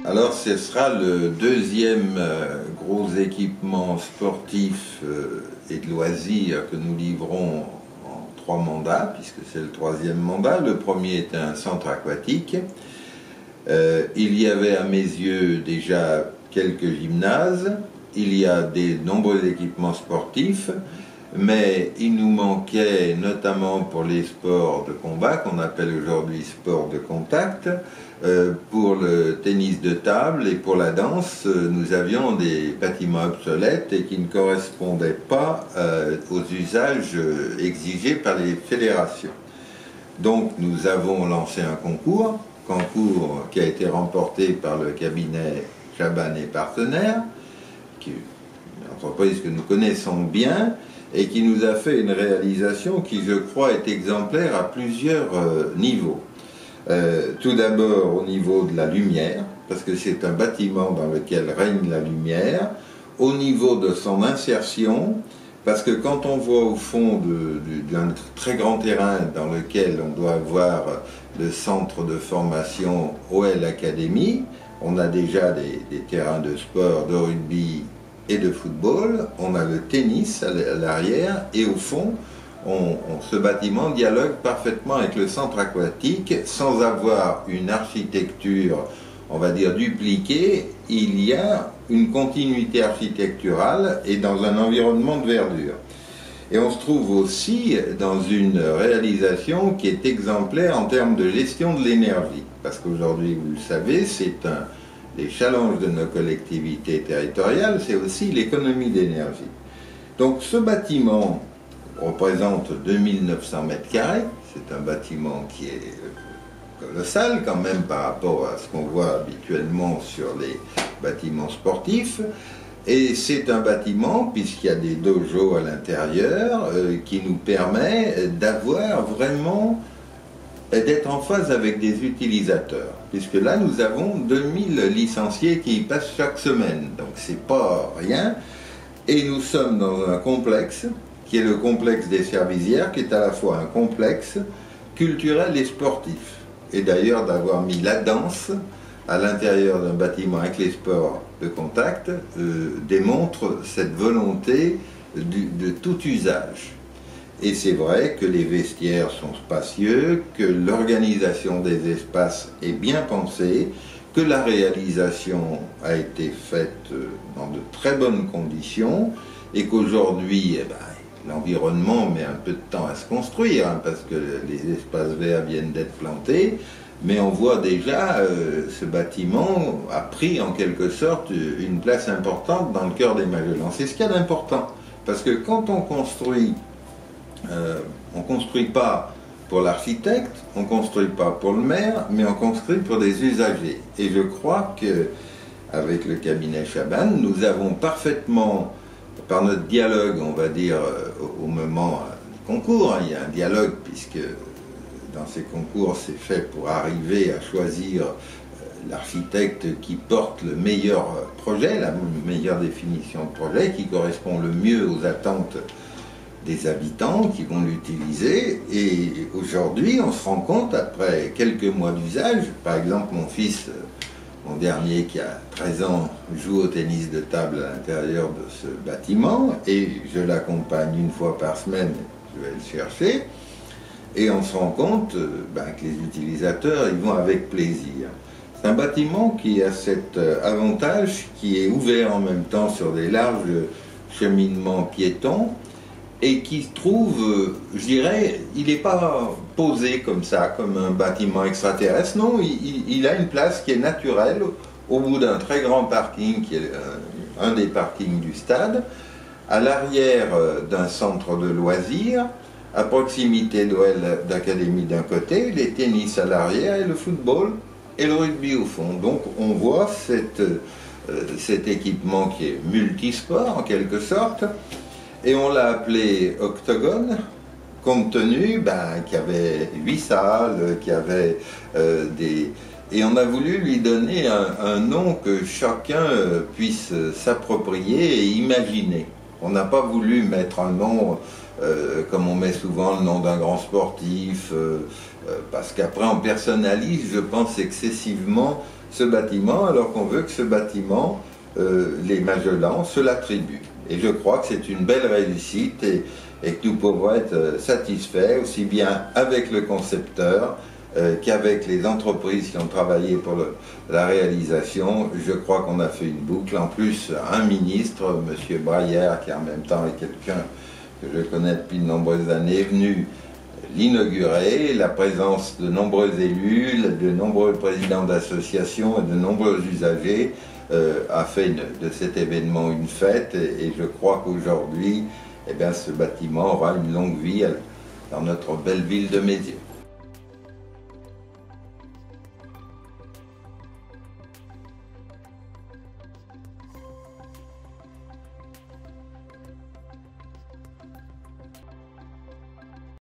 Alors ce sera le deuxième gros équipement sportif et de loisirs que nous livrons en 3 mandats, puisque c'est le 3e mandat. Le premier était un centre aquatique. Il y avait à mes yeux déjà quelques gymnases, il y a de nombreux équipements sportifs, mais il nous manquait, notamment pour les sports de combat, qu'on appelle aujourd'hui sport de contact, pour le tennis de table et pour la danse, nous avions des bâtiments obsolètes et qui ne correspondaient pas aux usages exigés par les fédérations. Donc nous avons lancé un concours qui a été remporté par le cabinet Chaban et Partenaires, qui est une entreprise que nous connaissons bien, et qui nous a fait une réalisation qui, je crois, est exemplaire à plusieurs niveaux. Tout d'abord au niveau de la lumière, parce que c'est un bâtiment dans lequel règne la lumière, au niveau de son insertion, parce que quand on voit au fond d'un très grand terrain dans lequel on doit avoir le centre de formation OL Academy, on a déjà des terrains de sport, de rugby et de football, on a le tennis à l'arrière, et au fond, ce bâtiment dialogue parfaitement avec le centre aquatique sans avoir une architecture, on va dire, dupliquée. Il y a une continuité architecturale et dans un environnement de verdure. Et on se trouve aussi dans une réalisation qui est exemplaire en termes de gestion de l'énergie. Parce qu'aujourd'hui, vous le savez, les challenges de nos collectivités territoriales, c'est aussi l'économie d'énergie. Donc ce bâtiment représente 2900 mètres carrés, c'est un bâtiment qui est colossal quand même par rapport à ce qu'on voit habituellement sur les bâtiments sportifs, et c'est un bâtiment, puisqu'il y a des dojos à l'intérieur, qui nous permet d'avoir vraiment, d'être en phase avec des utilisateurs, puisque là nous avons 2000 licenciés qui y passent chaque semaine, donc c'est pas rien, et nous sommes dans un complexe qui est le complexe des Servisières, qui est à la fois un complexe culturel et sportif. Et d'ailleurs, d'avoir mis la danse à l'intérieur d'un bâtiment avec les sports de contact démontre cette volonté de tout usage. Et c'est vrai que les vestiaires sont spacieux, que l'organisation des espaces est bien pensée, que la réalisation a été faite dans de très bonnes conditions, et qu'aujourd'hui, l'environnement met un peu de temps à se construire, parce que les espaces verts viennent d'être plantés, mais on voit déjà ce bâtiment a pris en quelque sorte une place importante dans le cœur des Magellan. C'est ce qu'il y a d'important, parce que quand on construit pas pour l'architecte, on ne construit pas pour le maire, mais on construit pour des usagers. Et je crois qu'avec le cabinet Chaban, nous avons parfaitement, par notre dialogue, on va dire, au moment du concours, il y a un dialogue, puisque dans ces concours, c'est fait pour arriver à choisir l'architecte qui porte le meilleur projet, la meilleure définition de projet, qui correspond le mieux aux attentes des habitants qui vont l'utiliser. Et aujourd'hui, on se rend compte, après quelques mois d'usage, par exemple mon fils, mon dernier qui a 13 ans, joue au tennis de table à l'intérieur de ce bâtiment, et je l'accompagne une fois par semaine, je vais le chercher, et on se rend compte que les utilisateurs, ils vont avec plaisir. C'est un bâtiment qui a cet avantage, qui est ouvert en même temps sur des larges cheminements piétons, et qui se trouve, je dirais, il n'est pas posé comme ça, comme un bâtiment extraterrestre. Non, il a une place qui est naturelle au bout d'un très grand parking, qui est un des parkings du stade, à l'arrière d'un centre de loisirs, à proximité d'OL d'Académie d'un côté, les tennis à l'arrière et le football et le rugby au fond. Donc on voit cet équipement qui est multisport en quelque sorte. Et on l'a appelé Octogone, compte tenu qu'il y avait 8 salles, qu'il y avait Et on a voulu lui donner un nom que chacun puisse s'approprier et imaginer. On n'a pas voulu mettre un nom, comme on met souvent le nom d'un grand sportif, parce qu'après on personnalise, je pense, excessivement ce bâtiment, alors qu'on veut que ce bâtiment, les Magellans se l'attribuent. Et je crois que c'est une belle réussite et que nous pouvons être satisfaits, aussi bien avec le concepteur qu'avec les entreprises qui ont travaillé pour la réalisation. Je crois qu'on a fait une boucle. En plus, un ministre, M. Braillère, qui en même temps est quelqu'un que je connais depuis de nombreuses années, est venu l'inaugurer. La présence de nombreux élus, de nombreux présidents d'associations et de nombreux usagers a fait de cet événement une fête. Et je crois qu'aujourd'hui, eh bien, ce bâtiment aura une longue vie dans notre belle ville de Mézières.